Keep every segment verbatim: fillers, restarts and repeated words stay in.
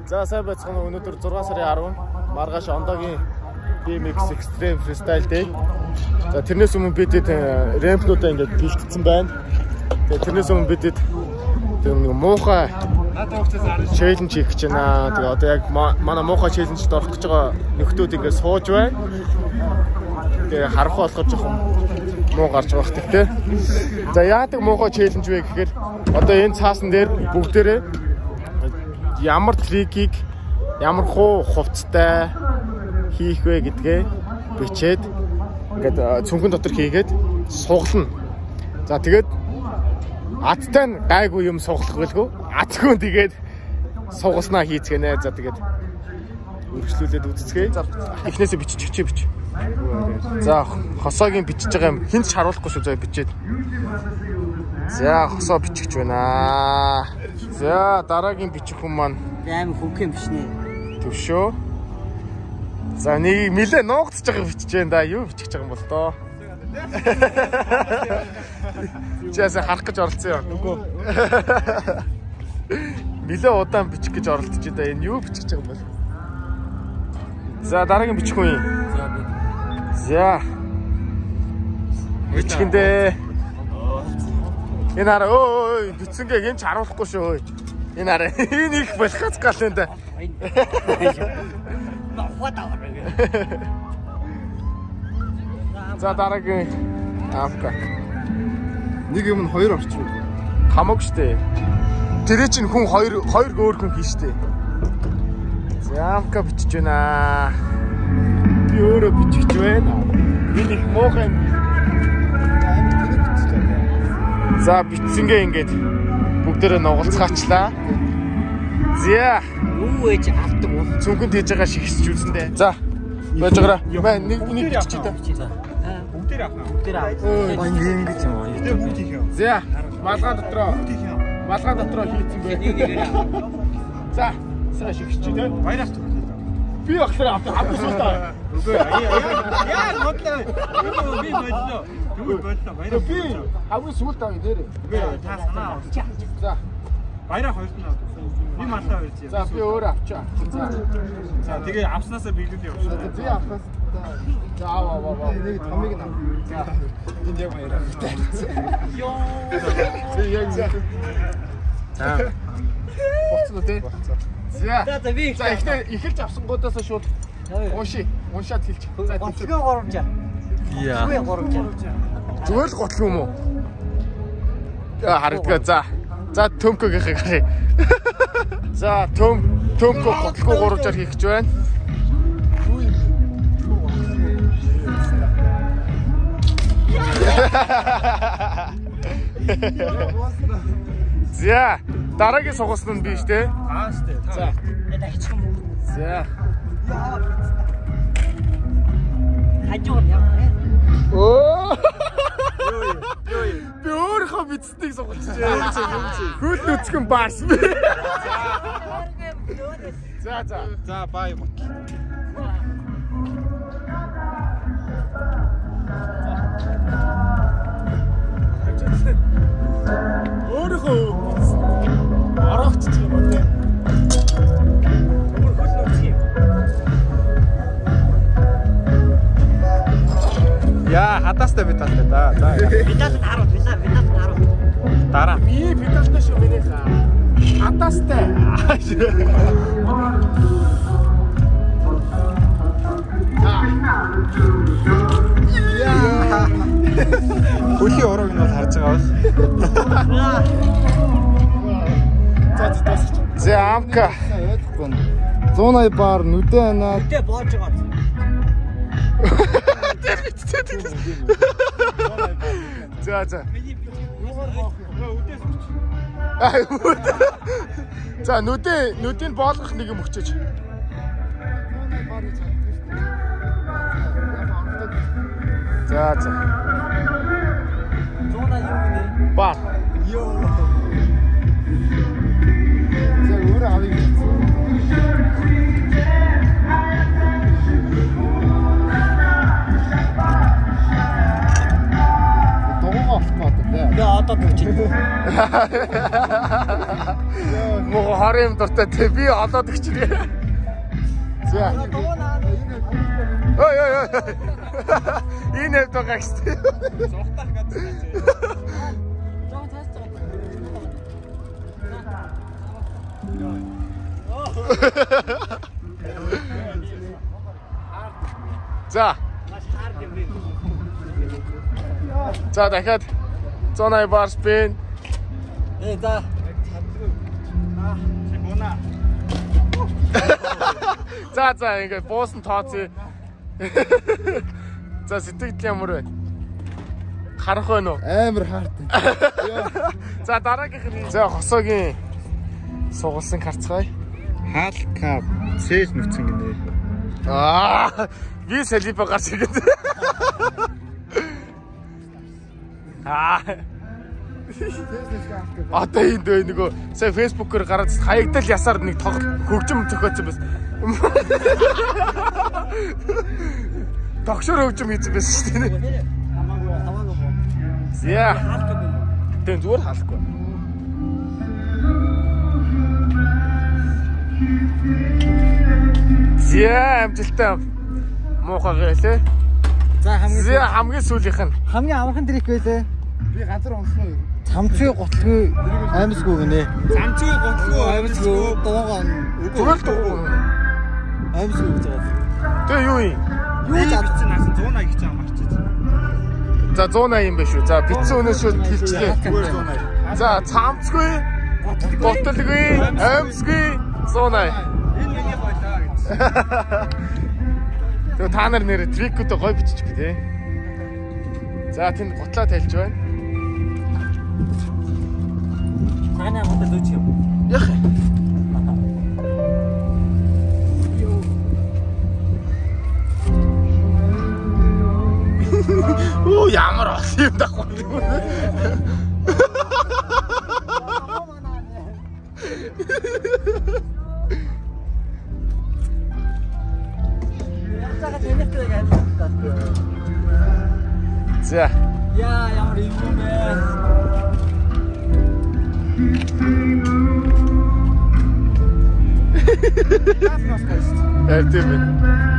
За сайн байцгаана уу. Өнөөдөр зургаан сарын арав маргааш ондогийн би эм икс Extreme Freestyle Day. За тэрнээс өмнө бид рэмплүүдээ ингээд бэлтгэсэн байна. Тэгээ тэрнээс өмнө бид тэр нэг муухай челленж хийх гэж байна. Тэгээ одоо яг манай муухай челленжд орох гэж байгаа нөхдүүд ингээд сууж байна. Тэгээ харах болохоор жоохон муу гарч байгаа хэрэг тий. За яадаг муухай челленж вэ гэхээр одоо энэ цаасан дээр бүгдээрээ ямар трикийг ямар хуу хувцтай хийх вэ гэдгээ бичээд ингээд цүнхэн дотор хийгээд суглана. За тэгээд аттай нь гайгүй юм суглах байлгүй. Атгүй тэгээд сугалснаа хийцгэнэ. За тэгээд үргэлжлүүлээд үзцгээе. За эхнээсээ биччихчээ бич. За хосоогийн бичиж байгаа юм хинч харуулахгүй шүү. За бичээд. За хосоо бичих байна. За дараагийн бичих хүн маань аим хөнгөн бичнэ. Төвшөө. За нэг нилээ нуугдчихж байгаа бичиж байна да. Юу бичих байгаа юм бол доо. Чаасаа харах гэж оролцсон юм. Үгүй. Нилээ удаан бичих гэж оролдож байна. Энэ юу бичих байгаа юм бол. За дараагийн бичих хүн юм. За. Бичихэндээ. Энэ хараа өө бицэнгээ энэ ч харуулахгүй шүү. Энэ хараа энэ их болохоц гал энэ да. За дараагийн амка. Нэг юм нь хоёр орчих. Хамаагүй штэ. Тэр чинь хүн хоёр хоёр өөр хүн хийн штэ. За амка бичиж байна. Би өөрөө бичих байна. Энэ их муухай юм. За битсэнгээ ингээд бүгдээрээ нугалцгаачлаа. За юу ээж авдаг уу? Цүнхэнд хийж байгаа шигсэж үзэндээ. За байж байгаараа. Маа нэг нэг бичиж та. Бүгдээр авах. Бүгдээр авах. Өө ингэж юм уу? За малгаан дотроо. Малгаан дотроо хийцэн бай. Нэг нэгээрээ. За сая шигсэж тий. Баярах түр. Би ахлаа авах суултаа. Үгүй яа модлоо. Би бодлоо. Түр бодлоо. Баярах. Би хамгийн сүүлд авъя дээр. Үгүй та санаа авах. За баярах хоёрт нь авах. Би малтаа авчих. За би өөр авчаа. За. За тэгээ авснаасаа биелүүл явах. За авах. За аа аа аа. Нэг томыг нь авах. За. Энд яг баярах. Йоо. За яг за. За. Болцоо дээ. За. За за би. За ихтэй эхэлж авсангуудаас шууд унши. Уншаад хэлчих. За готлогын горомжаа. Яа. Готлогын горомжаа. Зүгээр л готлог юм уу? Яа харагдгаа. За. За төмкөгийнхээ гарыг. За төм төмкө готлогоо гуравжаар хийх гэж байна. За дараагийн сугалсан нь биш те. Аа штэ. За. Дахичих юм уу? За. Хажуугаар яваа. Оо. Юу юу юу. Би өөрөө бицнийг сугалчихжээ. Хөл нүцгэн баарс би. За за. За бай мот. Өөрөө орогч юм уу те. Яа, хатаастай би тастай да. За. Бидаас нь харуул, бидаас бидаас нь харуул. Дараа. Би бидастай шүү миний хаа. Хатаастай. Яа. Хөлийн ураг нь бол харж байгаа бас. За за. За амка. зуун бар нүдэ анаа. Нүдэ боож байгаа. За за. За нүдэ нүдийг боолгох нэг юм өгчөөч. За за. Зуна юу нэ? Ба. Йоо. За өөр авъя. Тогоо автомат. Би одоо төгч. Мого хорын дуртай те би олоод өгчрээ. За. Ой ой ой. Энэ хэвд байгаа гэсэн. Зогтах газар. Жоо цаас цаа. За. За дахиад зонай бар спин. Э за. Симона. За за ингээ буусан тооцъё. За сэтгэл ямар вэ? Харах байна уу? Амар хаарт. За дараагийнх нь за хосоогийн сугалсан карцгай. Хаал кап цээж нүцэн гинэ. Аа би салипа гарч ирэв. Аа одоо энэ дөө нөгөө сая фэйсбүүкээр гараад хаягдал ясаар нэг тоглолт хөгжим зохиоцсон байсан. Тогшор хөгжим хийсэн байсан шүү дээ. Хамаагүй хамаагүй. Яа. Хаалт юм. Тэн зүгээр хаалхгүй. Зя амжилттай муухай гэлээ. За хамгийн Зя хамгийн сүүлийнх нь. хамгийн амархан трик байлээ. Би газар онцлоо юу? Цамцгүй готлгүй аймсгүй гинэ. Замцгүй готлгүй Аймсгүй дууган Зүгээр дуу. аймсгүй гэж байгаа. Тэ юу юм? юу зарцсан насан one eighty гэж байгаа марчиж. За one eighty юм байна шүү. За битсэн өнөөс шүү хэлчихлээ. За цамцгүй, готлгүй, аймсгүй one eighty. Энэ миний байлаа гэж. Тэгээ та нар нэр трикүүдээ гой бичиж би тээ. За тэнд готлаа тайлж байна. Ханаа хотод үуч юм. Яах вэ? Оо ямар олон юм дахгүй. Яцаага тэнэтэй гэж. За. Яа ямар юм бэ? Э тийм ээ.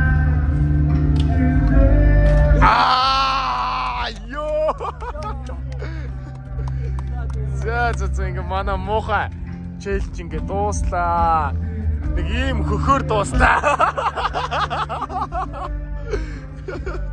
Аа ёо. За за за ингээ манай муухай челленж ингээ дууслаа. Нэг ийм хөхөр дууслаа.